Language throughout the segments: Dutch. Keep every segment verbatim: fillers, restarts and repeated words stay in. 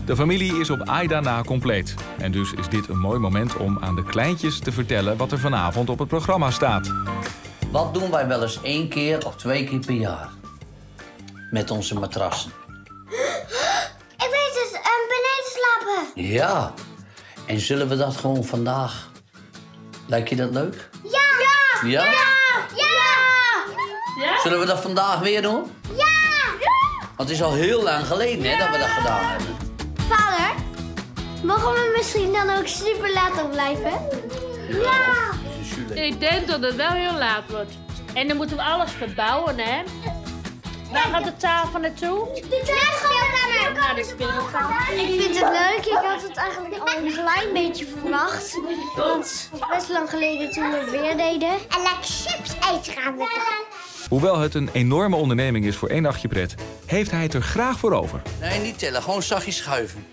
De familie is op Aida na compleet. En dus is dit een mooi moment om aan de kleintjes te vertellen wat er vanavond op het programma staat. Wat doen wij wel eens één keer of twee keer per jaar? Met onze matrassen. Ik weet het, um, beneden slapen. Ja. En zullen we dat gewoon vandaag... Lijkt je dat leuk? Ja! Ja! Ja? Ja! Ja! Ja? Zullen we dat vandaag weer doen? Ja! Want het is al heel lang geleden hè, dat we dat gedaan hebben. Vader, mogen we misschien dan ook super laat opblijven? Ja! Ik denk dat het wel heel laat wordt. En dan moeten we alles verbouwen, hè? Waar gaat de tafel naartoe? De speelkamer! Naar de speelkamer. Ik vind het leuk. Ik had het eigenlijk al een klein beetje verwacht. Want het is best lang geleden toen we het weer deden. En lekker chips eten gaan we. Hoewel het een enorme onderneming is voor één nachtje pret, heeft hij het er graag voor over. Nee, niet tellen. Gewoon zachtjes schuiven.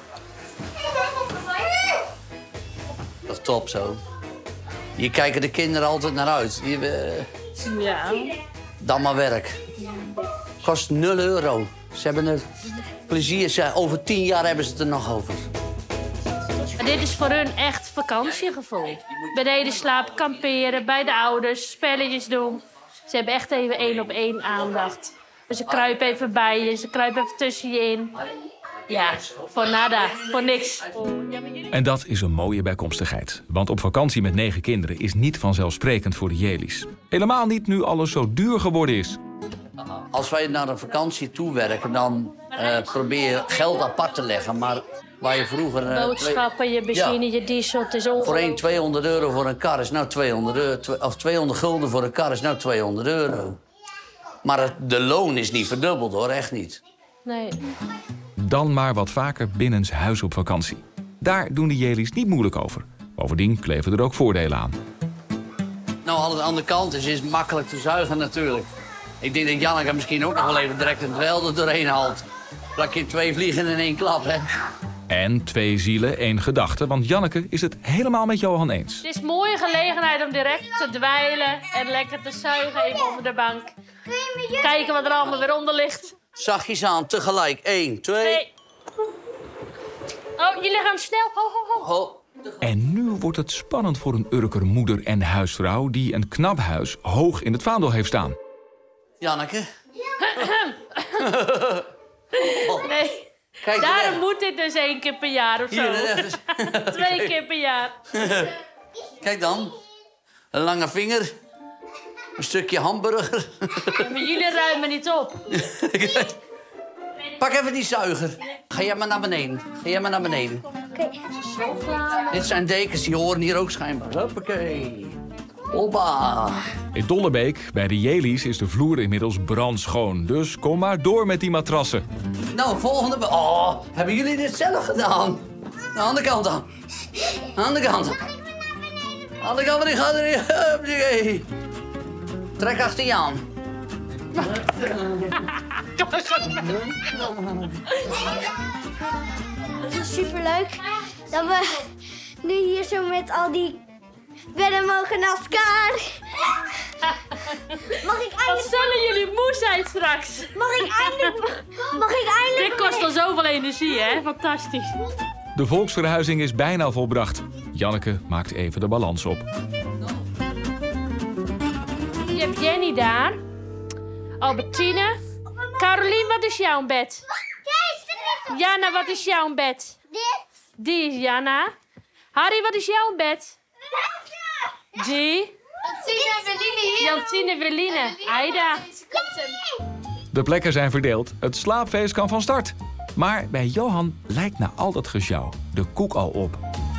Dat is top zo. Hier kijken de kinderen altijd naar uit. Die, uh, Ja. dan maar werk. Kost nul euro. Ze hebben het plezier. Ze, over tien jaar hebben ze het er nog over. Maar dit is voor hun echt vakantiegevoel. Beneden slapen, kamperen, bij de ouders, spelletjes doen. Ze hebben echt even één op één aandacht. Dus ze kruipen even bij je, ze kruipen even tussen je in. Ja, voor nada, voor niks. En dat is een mooie bijkomstigheid. Want op vakantie met negen kinderen is niet vanzelfsprekend voor de Jelies. Helemaal niet nu alles zo duur geworden is. Als wij naar een vakantie toewerken, dan uh, probeer je geld apart te leggen. Maar waar je vroeger... Uh, Boodschappen, je benzine, ja. Je diesel, het is ongelooflijk. Voor één tweehonderd euro voor een kar is nou tweehonderd euro. Of tweehonderd gulden voor een kar is nou tweehonderd euro. Maar het, de loon is niet verdubbeld hoor, echt niet. Nee. Dan maar wat vaker binnenshuis op vakantie. Daar doen de Jelies niet moeilijk over. Bovendien kleven er ook voordelen aan. Nou, aan de andere kant is het makkelijk te zuigen natuurlijk. Ik denk dat Janneke misschien ook nog wel even direct een dweil er doorheen haalt. Plak je twee vliegen in één klap, hè? En twee zielen, één gedachte, want Janneke is het helemaal met Johan eens. Het is een mooie gelegenheid om direct te dweilen en lekker te zuigen even onder de bank. Kijken wat er allemaal weer onder ligt. Zachtjes aan, tegelijk. Eén, twee... Nee. Oh, jullie gaan snel. Ho, ho, ho. Ho. En nu wordt het spannend voor een Urker moeder en huisvrouw die een knap huis hoog in het vaandel heeft staan. Janneke? Oh. Nee. Kijk, daarom moet dit dus één keer per jaar of zo. Hier, Twee keer per jaar. Kijk dan. Een lange vinger. Een stukje hamburger. Ja, maar jullie ruimen niet op. Pak even die zuiger. Ga jij maar naar beneden. Ga jij maar naar beneden. Oké. Dit zijn dekens, die horen hier ook schijnbaar. Hoppakee. Hoppa. In Dollebeek, bij de Jelies, is de vloer inmiddels brandschoon. Dus kom maar door met die matrassen. Nou, volgende... Oh, hebben jullie dit zelf gedaan? Aan de andere kant dan. Aan de andere kant. Aan de andere kant, die gaat erin. Trek achter je aan. Het is superleuk dat we nu hier zo met al die bedden mogen naast elkaar. Mag ik Wat eindelijk... zullen jullie moe zijn straks? Mag ik eindelijk... Mag ik eindelijk... Dit kost al zoveel energie, hè? Fantastisch. De volksverhuizing is bijna volbracht. Janneke maakt even de balans op. Je hebt Jenny daar. Albertine. Carolien, wat is jouw bed? Jana, wat is jouw bed? Dit. Die is Jana. Harry, wat is jouw bed? Die. Jantine en Verline. Jantine, Verline. Aida. De plekken zijn verdeeld. Het slaapfeest kan van start. Maar bij Johan lijkt na al dat gesjouw de koek al op.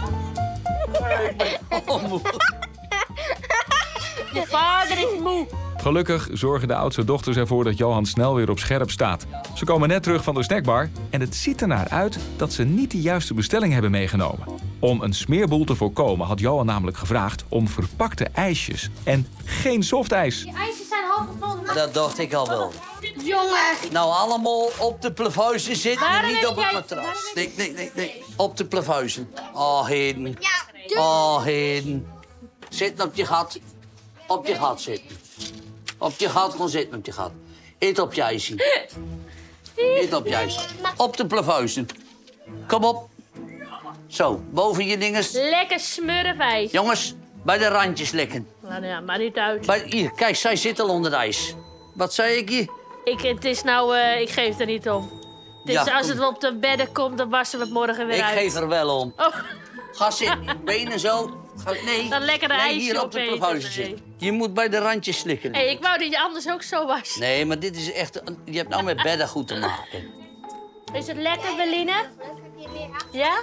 Je vader is moe. Gelukkig zorgen de oudste dochters ervoor dat Johan snel weer op scherp staat. Ze komen net terug van de snackbar en het ziet ernaar uit dat ze niet de juiste bestelling hebben meegenomen. Om een smeerboel te voorkomen had Johan namelijk gevraagd om verpakte ijsjes en geen softijs. Die ijsjes zijn half gevonden. Dat dacht ik al wel. Jongen. Nou, allemaal op de plavuizen zitten, Waarom niet heb op het jij- matras. Nee, nee, nee, nee. Op de plavuizen. Oh, heden. Ja. Oh, heden. Zitten op je gat. Op je gat zitten. Op je gat, gewoon zitten op je gat. Eet op je ijsje. Eet op je ijsje. Op de plavuizen. Kom op. Zo, boven je dinges. Lekker smurfijs. Jongens, bij de randjes likken. Nou ja, maar niet uit. Bij, hier, kijk, zij zit al onder het ijs. Wat zei ik je? Ik, het is nou, uh, ik geef er niet om. Dus Ja, als kom. het wel op de bedden komt, dan wassen we het morgen weer Ik uit. geef er wel om. Oh, Ga zitten, benen zo. Ga, nee, Dan lekker een nee, ijsje hier op de opeten, profuizen nee. zitten. Je moet bij de randjes slikken. hey, ik wou dat je anders ook zo was. Nee, maar dit is echt... een- Je hebt nou met bedden goed te maken. Is het lekker, Beline? Ja?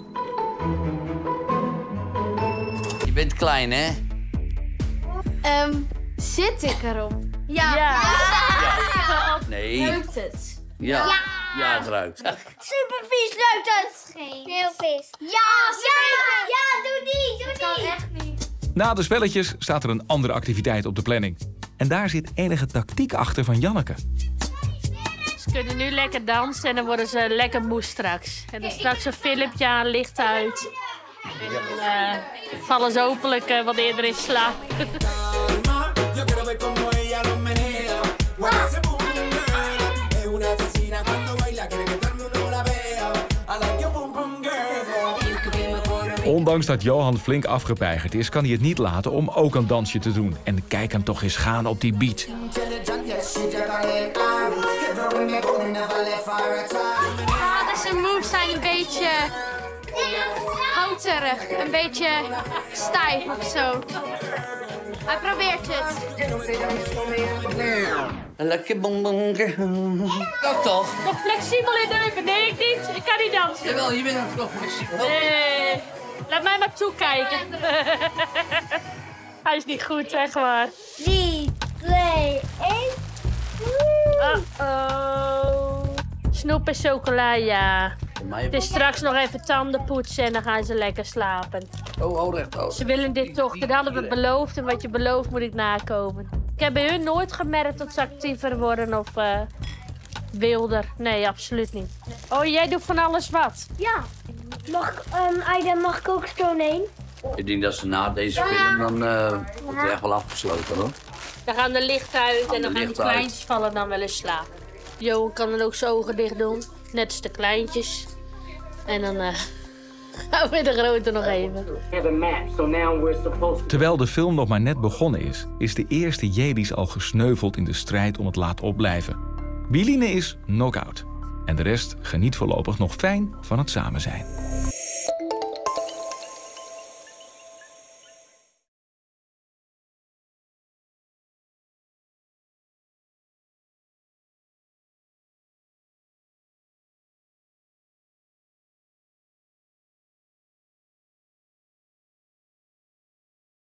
Je bent klein, hè? Um, zit ik erop? Ja. ja. Nee. Ruikt het? Ja. Ja, het ruikt. Super vies ruikt het. Heel vies. Ja, ja, ja, doe die, doe die. Dat kan echt niet. Na de spelletjes staat er een andere activiteit op de planning. En daar zit enige tactiek achter van Janneke. Ze kunnen nu lekker dansen en dan worden ze lekker moe straks. En dan straks een filmpje aan, licht uit. En dan uh, vallen ze hopelijk uh, wat eerder in slaap. Yo quiero ver como ella lo menea. Mueve ese boom boom girl. Es una asesina cuando baila, quiere que todo el mundo la vea. I like your boom boom girl. You could be my boy. Ondanks dat Johan flink afgepeigerd is, kan hij het niet laten om ook een dansje te doen. En kijk hem toch eens gaan op die beat. Ah, dus zijn moves zijn een beetje houterig, een beetje stijf of zo. Hij probeert het. Lekker bonbon. Dat toch? Nog flexibel in de heupen? Nee, ik niet. Ik kan niet dansen. Jawel, je bent een vlog. Nee. Laat mij maar toekijken. Hij is niet goed, echt waar. drie, twee, één. Uh-oh. Snoep en chocola, ja. Het is straks nog even tanden poetsen en dan gaan ze lekker slapen. Oh, oh, recht. Oh. Ze willen dit toch. Dat hadden we beloofd en wat je belooft moet ik nakomen. Ik heb bij hun nooit gemerkt dat ze actiever worden of uh, wilder. Nee, absoluut niet. Oh, jij doet van alles wat. Ja. Mag, um, Aida, mag ik ook zo'n heen? Ik denk dat ze na deze film dan uh, wordt het echt wel afgesloten, hoor. Dan gaan de lichten uit en de dan gaan die lichten uit. kleintjes vallen dan wel eens slapen. Johan kan dan ook zijn ogen dicht doen. Net als de kleintjes. En dan uh, gaan we de grote nog even. Terwijl de film nog maar net begonnen is, is de eerste Jedi's al gesneuveld in de strijd om het laat opblijven. Beline is knock-out. En de rest geniet voorlopig nog fijn van het samen zijn.